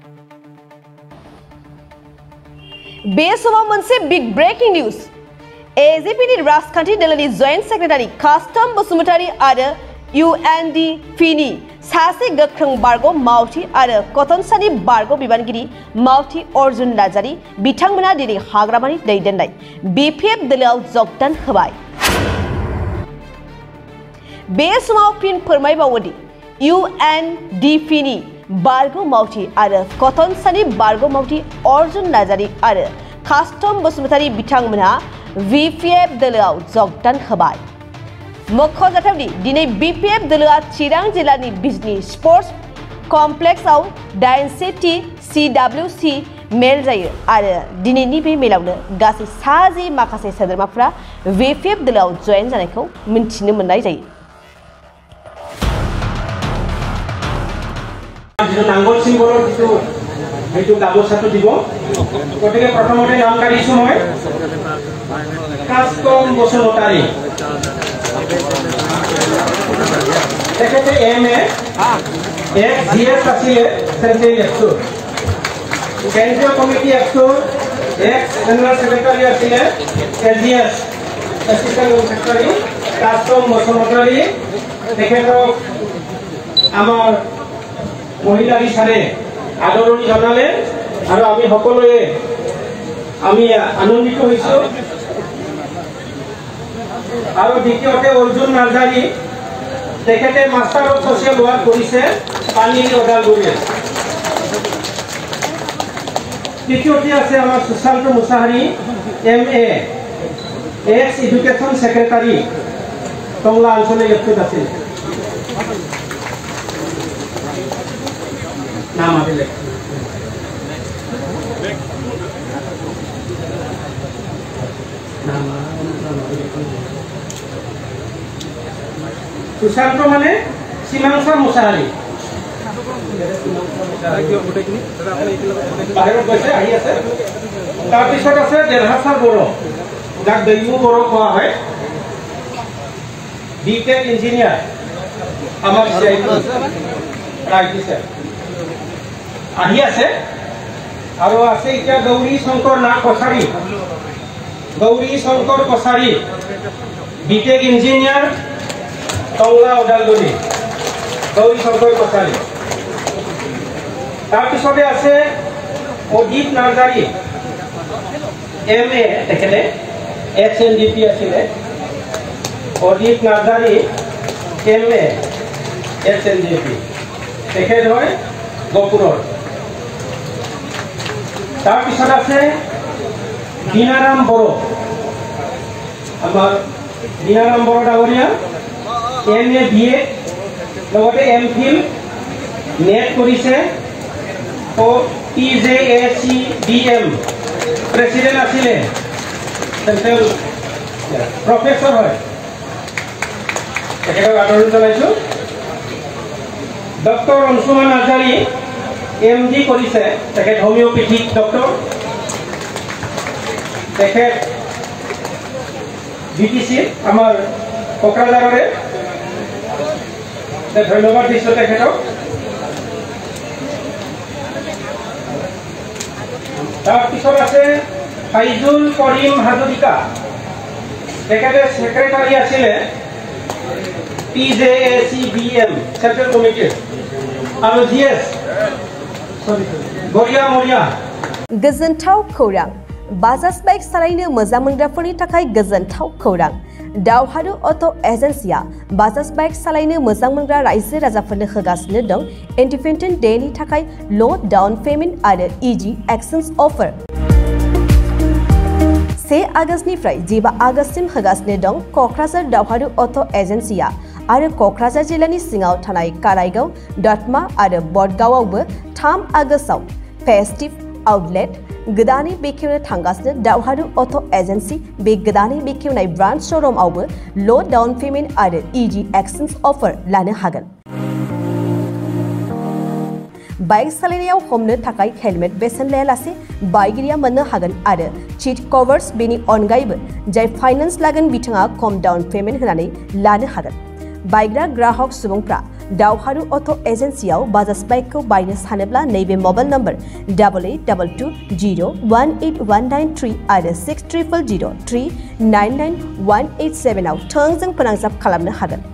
बे समाव मोनसे big breaking news एजेपिनि राजखान्थि दोलोनि जइन्ट सेक्रेटारि कास्टम बसुमतारी आरो UNDPनि सासे गोख्रों बारग' मावथि आरो कटनसानि बारग' बिबानगिरि मावथि अर्जुन नार्जारी बिथांमोना दिनै हाग्रामानि दैदेननाय BPF दोलोआव जगदान होबाय। बे समाव फिन फोरमायबावोदि UNDPनि बारग' मावथि आरो कटनसानि बारग' मावथि अर्जुन नार्जारी आरो कास्टम बसुमतारी बिथांमोना BPF दोलोआव जगदान होबाय। मख'जाथावदि दिनै BPF दोलोआ चिरां जिल्लानि बिजनी स्पर्ट्स कमप्लेक्सआव 80 CWC मेल जायो आरो दिनैनि बे मेलावनो गासै 60 माखासे सोद्रोमाफोरा BPF दोलोआव जयेन जानायखौ मिन्थिनो मोननाय जायो। नांगल सिम्बলৰ যিটো গামোচাটো দিব গতিকে প্ৰথমতে নামকাৰী সময় কাষ্টম বসুমতাৰী তেখেতে MA GS আছিলে চেণ্ট্ৰেল এক্সো কেন্দ্ৰীয় কমিটি এক্সো জেনেৰেল সেক্ৰেটাৰী আছিলে AGS assistant secretary Kastam Basumatary তেখেতক আমাৰ মহিলা বিচাৰে আদৰণি জনালে আৰু আমি সকলোৱে আমি আনন্দিত হৈছো। আৰু দ্বিতীয়তে অৰ্জুন নাৰ্জাৰী তেখেতে মাষ্টাৰ অফ ছ'চিয়েল ৱৰ্ক কৰিছে পানীৰ ওদালগুৰিত। তৃতীয়তে আছে আমাৰ Sushanta Mushahary MA ex education secretary Tangla আঞ্চলিক এপটোত আছিল। नाम आदिले सुशांत माने सीमांसा मुसाहारी बाहिৰত গৈছে আহি আছে। তাৰ পিছত আছে দেৰহাছাৰ বড়ো যাক দৈমু বড়ো কোৱা হয় BTech ইঞ্জিনিয়াৰ আমাৰ ৰাইটিছে আহি আছে। আৰু আছে এতিয়া গৌৰী শংকৰ নাথ কছাৰী BTech ইঞ্জিনিয়াৰ টংলা ওদালগুৰি গৌৰী শংকৰ কছাৰী। তাৰপিছতে আছে অজিত নাৰ্জাৰী MA তেখেতে XNDP আছিলে অজিত নাৰ্জাৰী MA XNDP তেখেত হয় গপুৰৰ। তাৰপিছত আছে দীনাৰাম বড়ো আমাৰ দীনাৰাম বড়ো ডাঙৰীয়া MA BA লগতে MPhil নেট কৰিছে PJACDM প্ৰেচিডেণ্ট আছিলে চেণ্ট্ৰেল প্ৰফেচৰ হয় তেখেতক আদৰণি জনাইছো। ডক্টৰ অংশুমান নাৰ্জাৰী MD কৰিছে তেখেত হোমিওপেথিক ডক্টৰ তেখেত BTC আমাৰ কোকৰাঝাৰৰে ধন্যবাদ দিছো তেখেতক। তাৰপিছত আছে ফাইজুল কৰিম হাজৰিকা তেখেতে ছেক্ৰেটাৰী আছিলে PJACBM চেণ্ট্ৰেল কমিটিৰ আৰু GS Goria Moria. गोजोनथाव खौरां बाजाज बाइक सालायनो मोजां मोनग्राफोरनि थाखाय गोजोनथाव खौरां दावहारु अट' एजेन्सिया बाजाज बाइक सालायनो मोजां मोनग्रा रायजो राजाफोरनो होगासिनो दं इन्डिपेन्डेन्ट डेनि थाखाय ल' डाउन पेमेन्ट आरो इजि एक्सचेन्ज अफार 1 आगस्तनिफ्राय 15 आगस्तसिम होगासिनो दं क'क्राझार दावहारु अट' एजेन्सिया आरो क'क्राझार जिल्लानि सिङाव थानाय काराइगाव दतमा आरो बडगावआवबो 3 आगस्टआव फेस्टिभ आउटलेट गोदानै बेखेवनो थांगासिनो दावहारु अट' एजेन्सि बे गोदानै बेखेवनाय ब्रान्च श'रुमआवबो ल' डाउन पेमेन्ट आरो इजि एक्सचेन्ज अफार लानो हागोन। बाइक सालायनायाव हमनो थाखाय हेलमेट बेसेन लायालासे बाइगिरिया मोननो हागोन आरो सीट कभार्स बेनि अनगायैबो जाय फाइनान्स लागोन बिथाङा खम डाउन पेमेन्ट होनानै लानो हागोन। बाइग्रा ग्राहक सुबुंफ्रा दावहारु अट' एजेन्सियाव बाजाज बाइकखौ बायनो सानोब्ला नैबे मबाइल नम्बर 8822018193 आरो 6300399187 आव थोंजों फोनांजाब खालामनो हागोन।